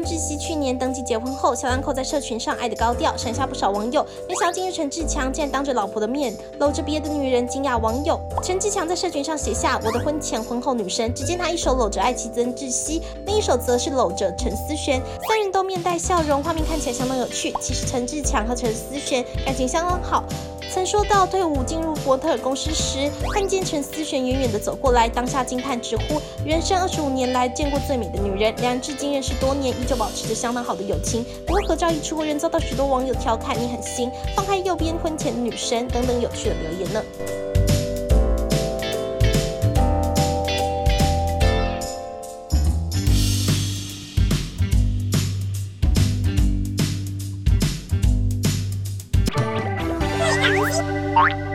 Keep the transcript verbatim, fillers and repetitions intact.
曾志熙去年登记结婚后，小两口在社群上爱得高调，闪下不少网友。没想到今日陈志强竟然当着老婆的面搂着别的女人，惊讶网友。陈志强在社群上写下“我的婚前婚后女神”，只见他一手搂着爱妻曾志熙，另一手则是搂着陈思璇，三人都面带笑容，画面看起来相当有趣。其实陈志强和陈思璇感情相当好。曾说到退伍进入模特儿公司时，看见陈思璇远远的走过来，当下惊叹直呼人生二十五年来见过最美的女人。两人至今认识多年，依旧保持着相当好的友情。不过合照一出，仍遭到许多网友调侃你很新，放开右边婚前的女神等等有趣的留言呢。 Bye.